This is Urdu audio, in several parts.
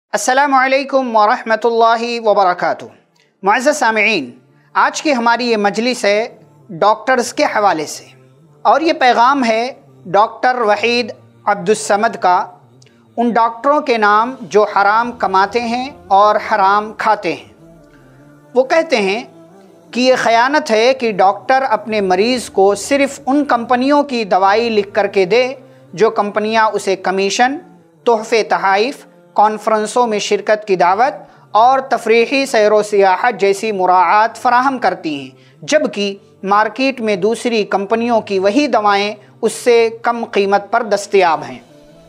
السلام علیکم ورحمۃ اللہ وبرکاتہ۔ معزز سامعین، آج کی ہماری یہ مجلس ہے ڈاکٹرز کے حوالے سے، اور یہ پیغام ہے ڈاکٹر وحید عبدالصمد کا، ان ڈاکٹروں کے نام جو حرام کماتے ہیں اور حرام کھاتے ہیں۔ وہ کہتے ہیں کہ یہ خیانت ہے کہ ڈاکٹر اپنے مریض کو صرف ان کمپنیوں کی دوائی لکھ کر کے دے جو کمپنیاں اسے کمیشن، تحفے تحائف، کانفرنسوں میں شرکت کی دعوت اور تفریحی سیر و سیاحت جیسی مراعات فراہم کرتی ہیں، جبکہ مارکیٹ میں دوسری کمپنیوں کی وہی دوائیں اس سے کم قیمت پر دستیاب ہیں۔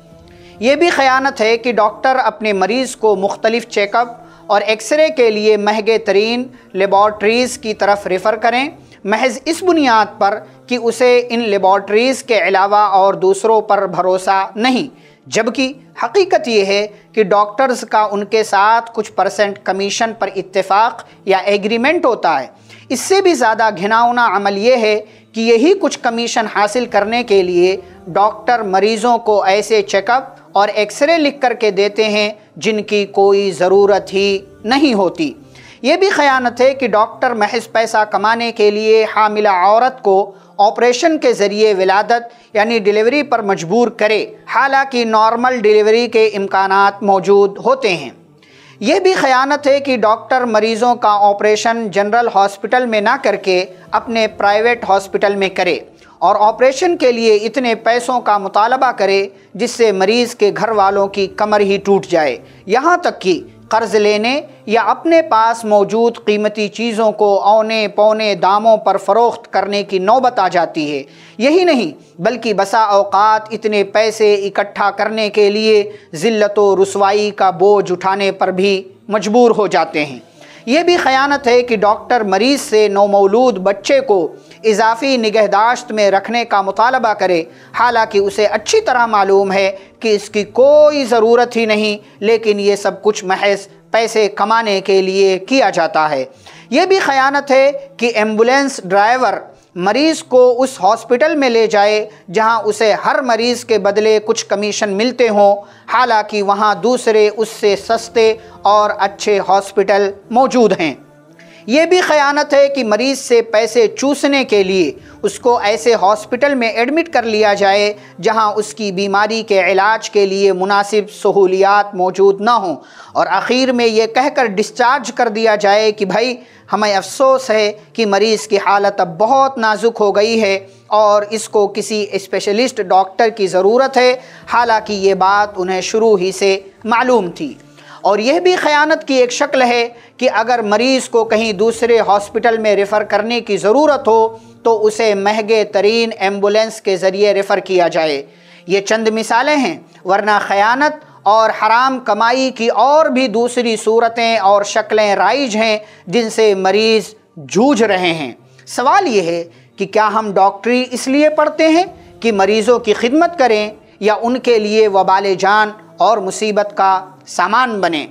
یہ بھی خیانت ہے کہ ڈاکٹر اپنے مریض کو مختلف چیک اپ اور ایکس رے کے لیے مہنگے ترین لیبارٹریز کی طرف ریفر کریں، محض اس بنیاد پر کہ اسے ان لیبارٹریز کے علاوہ اور دوسروں پر بھروسہ نہیں، جبکہ حقیقت یہ ہے کہ ڈاکٹرز کا ان کے ساتھ کچھ پرسنٹ کمیشن پر اتفاق یا ایگریمنٹ ہوتا ہے۔ اس سے بھی زیادہ گھناؤنا عمل یہ ہے کہ یہی کچھ کمیشن حاصل کرنے کے لیے ڈاکٹر مریضوں کو ایسے چیک اپ اور ایکس رے لکھ کر کے دیتے ہیں جن کی کوئی ضرورت ہی نہیں ہوتی۔ یہ بھی خیانت ہے کہ ڈاکٹر محض پیسہ کمانے کے لیے حاملہ عورت کو آپریشن کے ذریعے ولادت یعنی ڈیلیوری پر مجبور کرے، حالانکہ نارمل ڈیلیوری کے امکانات موجود ہوتے ہیں۔ یہ بھی خیانت ہے کہ ڈاکٹر مریضوں کا آپریشن جنرل ہاسپٹل میں نہ کر کے اپنے پرائیویٹ ہاسپٹل میں کرے اور آپریشن کے لیے اتنے پیسوں کا مطالبہ کرے جس سے مریض کے گھر والوں کی کمر ہی ٹوٹ جائے، یہاں تک کہ قرض لینے یا اپنے پاس موجود قیمتی چیزوں کو اونے پونے داموں پر فروخت کرنے کی نوبت آ جاتی ہے۔ یہی نہیں بلکہ بسا اوقات اتنے پیسے اکٹھا کرنے کے لیے ذلت و رسوائی کا بوجھ اٹھانے پر بھی مجبور ہو جاتے ہیں۔ یہ بھی خیانت ہے کہ ڈاکٹر مریض سے نومولود بچے کو اضافی نگہداشت میں رکھنے کا مطالبہ کرے، حالانکہ اسے اچھی طرح معلوم ہے کہ اس کی کوئی ضرورت ہی نہیں، لیکن یہ سب کچھ محض پیسے کمانے کے لیے کیا جاتا ہے۔ یہ بھی خیانت ہے کہ ایمبولینس ڈرائیور مریض کو اس ہاسپٹل میں لے جائے جہاں اسے ہر مریض کے بدلے کچھ کمیشن ملتے ہوں، حالانکہ وہاں دوسرے اس سے سستے اور اچھے ہاسپٹل موجود ہیں۔ یہ بھی خیانت ہے کہ مریض سے پیسے چوسنے کے لیے اس کو ایسے ہاسپٹل میں ایڈمٹ کر لیا جائے جہاں اس کی بیماری کے علاج کے لیے مناسب سہولیات موجود نہ ہوں، اور آخر میں یہ کہہ کر ڈسچارج کر دیا جائے کہ بھائی ہمیں افسوس ہے کہ مریض کی حالت اب بہت نازک ہو گئی ہے اور اس کو کسی اسپیشلسٹ ڈاکٹر کی ضرورت ہے، حالانکہ یہ بات انہیں شروع ہی سے معلوم تھی۔ اور یہ بھی خیانت کی ایک شکل ہے کہ اگر مریض کو کہیں دوسرے ہاسپٹل میں ریفر کرنے کی ضرورت ہو تو اسے مہنگے ترین ایمبولینس کے ذریعے ریفر کیا جائے۔ یہ چند مثالیں ہیں، ورنہ خیانت اور حرام کمائی کی اور بھی دوسری صورتیں اور شکلیں رائج ہیں جن سے مریض جوجھ رہے ہیں۔ سوال یہ ہے کہ کیا ہم ڈاکٹری اس لیے پڑھتے ہیں کہ مریضوں کی خدمت کریں یا ان کے لیے وبال جان اور مصیبت کا سامان بنیں؟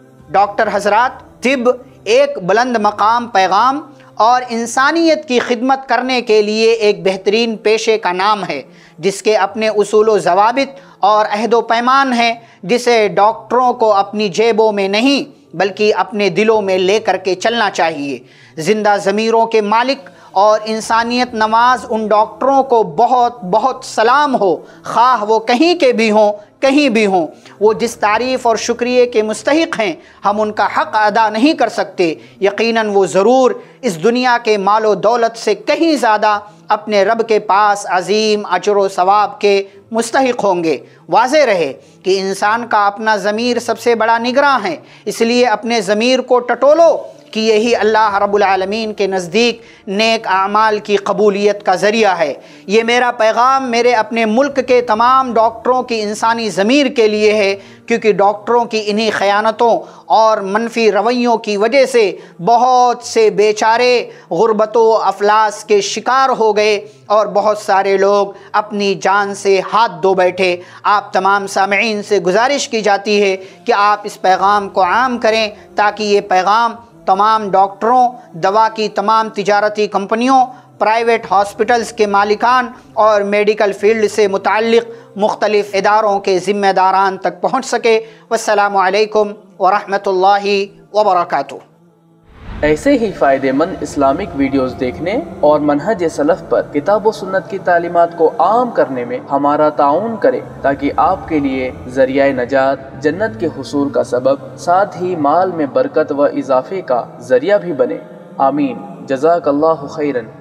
ڈاکٹر حضرات، طب ایک بلند مقام پیغام اور انسانیت کی خدمت کرنے کے لیے ایک بہترین پیشے کا نام ہے جس کے اپنے اصول و ضوابط اور عہد و پیمان ہیں، جسے ڈاکٹروں کو اپنی جیبوں میں نہیں بلکہ اپنے دلوں میں لے کر کے چلنا چاہیے۔ زندہ ضمیروں کے مالک اور انسانیت نواز ان ڈاکٹروں کو بہت بہت سلام ہو، خواہ وہ کہیں کے بھی ہوں، کہیں بھی ہوں۔ وہ جس تعریف اور شکریہ کے مستحق ہیں ہم ان کا حق ادا نہیں کر سکتے۔ یقیناً وہ ضرور اس دنیا کے مال و دولت سے کہیں زیادہ اپنے رب کے پاس عظیم اجر و ثواب کے مستحق ہوں گے۔ واضح رہے کہ انسان کا اپنا ضمیر سب سے بڑا نگراں ہے، اس لیے اپنے ضمیر کو ٹٹولو کہ یہی اللہ رب العالمین کے نزدیک نیک اعمال کی قبولیت کا ذریعہ ہے۔ یہ میرا پیغام میرے اپنے ملک کے تمام ڈاکٹروں کی انسانی ضمیر کے لیے ہے، کیونکہ ڈاکٹروں کی انہی خیانتوں اور منفی رویوں کی وجہ سے بہت سے بیچارے غربت و افلاس کے شکار ہو گئے اور بہت سارے لوگ اپنی جان سے ہاتھ دھو بیٹھے۔ آپ تمام سامعین سے گزارش کی جاتی ہے کہ آپ اس پیغام کو عام کریں تاکہ یہ پیغام تمام ڈاکٹروں، دوا کی تمام تجارتی کمپنیوں، پرائیویٹ ہاسپٹلز کے مالکان اور میڈیکل فیلڈ سے متعلق مختلف اداروں کے ذمہ داران تک پہنچ سکے۔ والسلام علیکم ورحمۃ اللہ وبرکاتہ۔ ایسے ہی فائدہ مند اسلامک ویڈیوز دیکھنے اور منہج سلف پر کتاب و سنت کی تعلیمات کو عام کرنے میں ہمارا تعاون کریں، تاکہ آپ کے لیے ذریعہ نجات، جنت کے حصول کا سبب، ساتھ ہی مال میں برکت و اضافے کا ذریعہ بھی بنے۔ آمین۔ جزاک اللہ خیرن۔